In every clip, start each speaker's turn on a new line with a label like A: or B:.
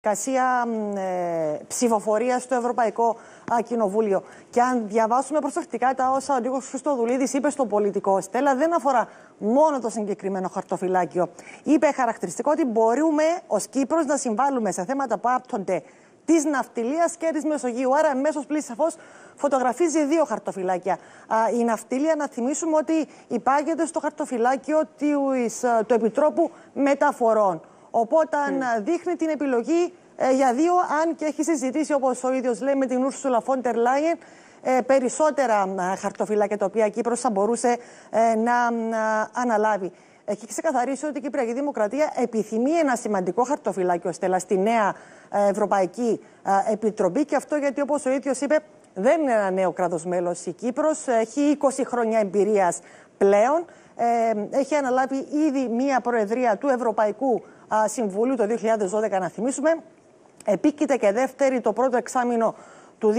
A: διαδικασία ψηφοφορία στο Ευρωπαϊκό Κοινοβούλιο. Και αν διαβάσουμε προσεκτικά τα όσα ο Νίκος Χριστοδουλίδης είπε στο Πολιτικό, Στέλλα, δεν αφορά μόνο το συγκεκριμένο χαρτοφυλάκιο. Είπε χαρακτηριστικό ότι μπορούμε ως Κύπρος να συμβάλλουμε σε θέματα που άπτονται της ναυτιλίας και της Μεσογείου. Άρα, αμέσως πλήρης σαφώς φωτογραφίζει δύο χαρτοφυλάκια. Η ναυτιλία, να θυμίσουμε ότι υπάγεται στο χαρτοφυλάκιο του Επιτρόπου Μεταφορών. Οπότε δείχνει την επιλογή για δύο, αν και έχει συζητήσει, όπως ο ίδιος λέει, με την Ursula von der Leyen, περισσότερα χαρτοφυλάκια τα οποία η Κύπρος θα μπορούσε να αναλάβει. Έχει ξεκαθαρίσει ότι η Κυπριακή Δημοκρατία επιθυμεί ένα σημαντικό χαρτοφυλάκιο, Στέλλα, στη νέα Ευρωπαϊκή Επιτροπή, και αυτό γιατί, όπως ο ίδιος είπε, δεν είναι ένα νέο κράτος μέλος η Κύπρος, έχει 20 χρόνια εμπειρίας πλέον, έχει αναλάβει ήδη μία προεδρία του Ευρωπαϊκού Συμβουλίου το 2012, να θυμίσουμε, επίκειται και δεύτερη το πρώτο εξάμηνο του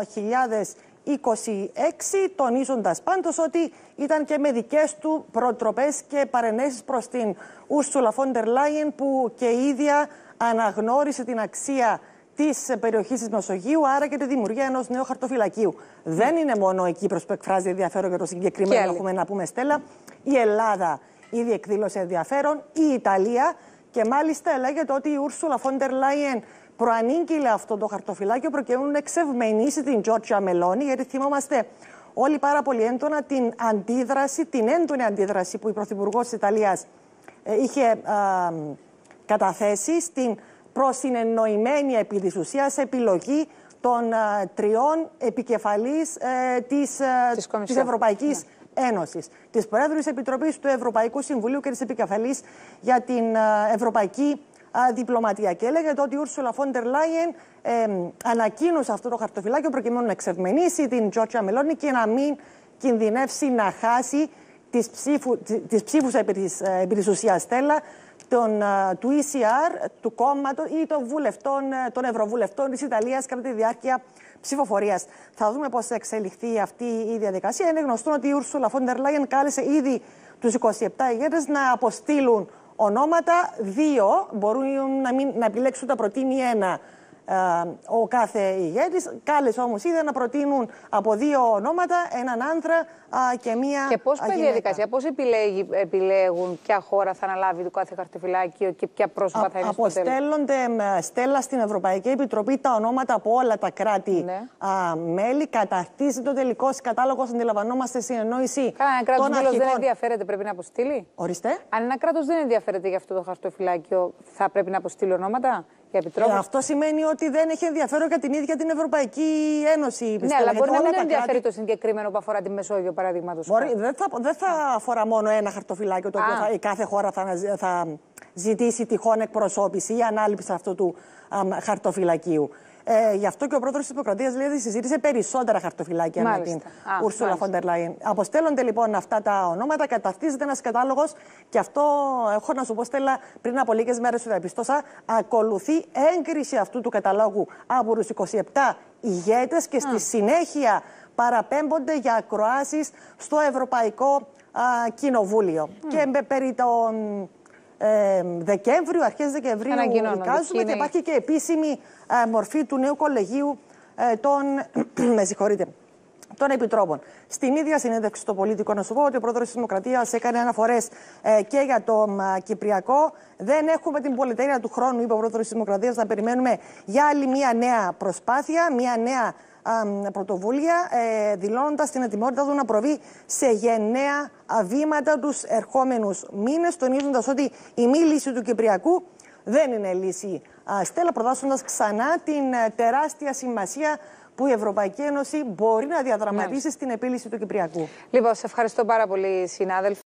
A: 2026, τονίζοντας πάντως ότι ήταν και με δικές του προτροπές και παρενέσεις προς την Ursula von der Leyen, που και η ίδια αναγνώρισε την αξία της περιοχής της Μεσογείου, άρα και τη δημιουργία ενός νέου χαρτοφυλακίου. Δεν είναι μόνο η Κύπρος που εκφράζει ενδιαφέρον για το συγκεκριμένο, έχουμε να πούμε, Στέλλα. Η Ελλάδα ήδη εκδήλωσε ενδιαφέρον, η Ιταλία, και μάλιστα λέγεται ότι η Ursula von der Leyen προανήγγειλε αυτό το χαρτοφυλάκιο προκειμένου να εξευμενήσει την Giorgia Meloni, γιατί θυμόμαστε όλοι πάρα πολύ έντονα την έντονη αντίδραση που η Πρωθυπουργός της Ιταλίας είχε καταθέσει στην προσυνεννοημένη επί της ουσίας επιλογή των τριών επικεφαλής της Ευρωπαϊκής Ένωσης, της Προέδρου της Επιτροπής του Ευρωπαϊκού Συμβουλίου και της επικεφαλής για την Ευρωπαϊκή Διπλωματία. Και έλεγε ότι η Ursula von der Leyen ανακοίνωσε αυτό το χαρτοφυλάκιο προκειμένου να εξευμενήσει την Giorgia Meloni και να μην κινδυνεύσει να χάσει τις ψήφους επί της ουσίας, Στέλλα, του ECR, του κόμματος ή των ευρωβουλευτών της Ιταλίας κατά τη διάρκεια ψηφοφορίας. Θα δούμε πώς θα εξελιχθεί αυτή η διαδικασία. Είναι γνωστό ότι η Ursula von der Leyen κάλεσε ήδη τους 27 ηγέτες να αποστείλουν ονόματα, δύο, μπορούν να επιλέξουν να προτείνει ένα ο κάθε ηγέτης. Κάλεσε όμως ήδη να προτείνουν από δύο ονόματα, έναν άνδρα και μία γυναίκα. Και πώς πάει η διαδικασία, πώς επιλέγουν ποια χώρα θα αναλάβει το κάθε χαρτοφυλάκιο και ποια πρόσωπα θα είναι στο τέλος? Αποστέλλονται, Στέλλα, στην Ευρωπαϊκή Επιτροπή τα ονόματα από όλα τα κράτη-μέλη. Καταρτίζεται ο τελικός κατάλογος, αντιλαμβανόμαστε, συνεννόηση. Αν ένα κράτος μέλος δεν ενδιαφέρεται, πρέπει να αποστείλει. Ορίστε. Αν ένα κράτος δεν ενδιαφέρεται για αυτό το χαρτοφυλάκιο, θα πρέπει να αποστείλει ονόματα? Αυτό σημαίνει ότι δεν έχει ενδιαφέρον για την ίδια την Ευρωπαϊκή Ένωση. Ναι, αλλά μπορεί να μην ενδιαφέρει το συγκεκριμένο που αφορά τη Μεσόγειο, παραδείγματος. Δεν θα αφορά μόνο ένα χαρτοφυλάκιο το οποίο κάθε χώρα θα ζητήσει τυχόν εκπροσώπηση ή ανάληψη αυτού του χαρτοφυλακίου. Γι' αυτό και ο πρόεδρος της Δημοκρατίας λέει ότι συζήτησε περισσότερα χαρτοφυλάκια με την Ursula von der Leyen. Αποστέλλονται λοιπόν αυτά τα ονόματα, καταρτίζεται ένας κατάλογος, και αυτό έχω να σου πω, Στέλλα, πριν από λίγες μέρες το διαπιστώσα, ακολουθεί έγκριση αυτού του καταλόγου από τους 27 ηγέτες και στη συνέχεια παραπέμπονται για ακροάσεις στο Ευρωπαϊκό Κοινοβούλιο. Και περί τον Δεκέμβριο, αρχές Δεκεμβρίου, εικάζουμε, και υπάρχει και επίσημη μορφή του νέου κολεγίου των Επιτρόπων. Στην ίδια συνέντευξη στο Πολίτικο, να σου πω ότι ο πρόεδρος της Δημοκρατίας έκανε αναφορές και για το Κυπριακό. Δεν έχουμε την πολυτέλεια του χρόνου, είπε ο πρόεδρος της Δημοκρατίας, να περιμένουμε για άλλη μια νέα προσπάθεια, μια νέα πρωτοβουλία, δηλώνοντας την ετοιμότητα του να προβεί σε γενναία βήματα τους ερχόμενους μήνες, τονίζοντας ότι η μη λύση του Κυπριακού δεν είναι λύση, Στέλλα, προτάσσοντας ξανά την τεράστια σημασία που η Ευρωπαϊκή Ένωση μπορεί να διαδραματίσει στην επίλυση του Κυπριακού. Λοιπόν, σε ευχαριστώ πάρα πολύ, συνάδελφε.